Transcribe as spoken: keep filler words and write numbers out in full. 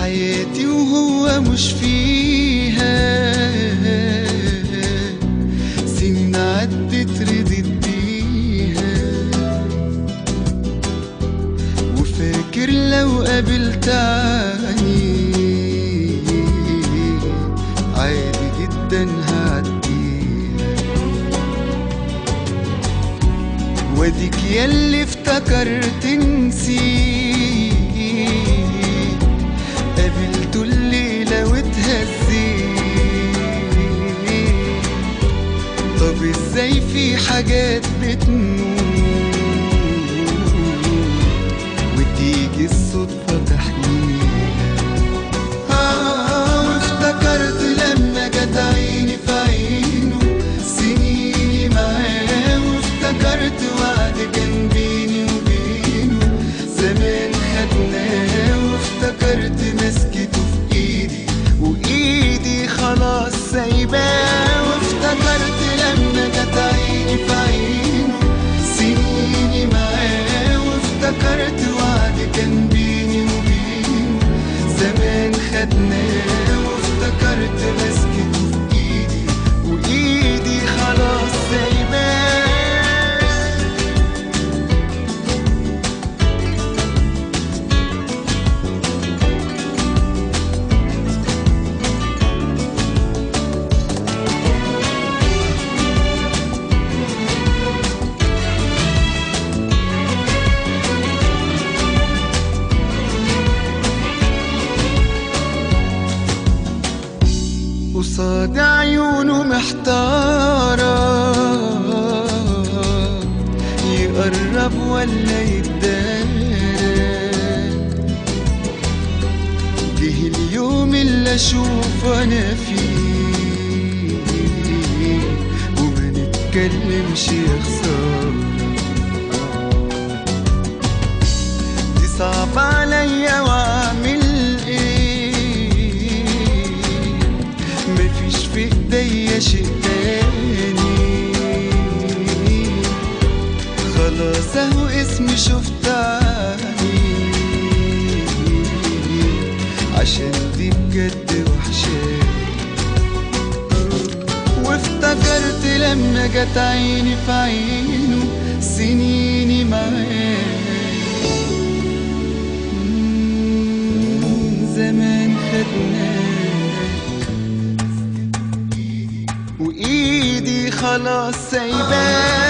حياتي وهو مش فيها، سنين عدت ردت بيها، وفاكر لو قابلت عني عادي جدا هعديها. واديك ياللي افتكرت نسيت، قابلته الليلة واتهزيت. طب ازاي في حاجات بتموت وتيجي الصدفة تحميها؟ آه وافتكرت لما جت عيني في عينه سنيني معاه، وافتكرت وعد كان بيني وبينه زمان خدناه، وافتكرت مسكته في ايدي وايدي خلاص سايباه. وافتكرت لما جت عيني في عينه سنيني معاه، وافتكرت وعد كان بيني وبينه زمان خدناه، وافتكرت مسكته في ايدي وايدي خلاص سايباه. قصاد عيونه محتارة يقرب ولا يتدارى، جه اليوم اللي اشوف انا فيه وما نتكلمش يا خسارة. دي صعب عليا واعمل مفيش في ايديا شيء تاني، خلاص اهو اسمي شفت عني، عشان دي بجد وحشاني. وافتكرت لما جت عيني في عينه سنيني معاه زمان خدناه وايدي خلاص سايباه.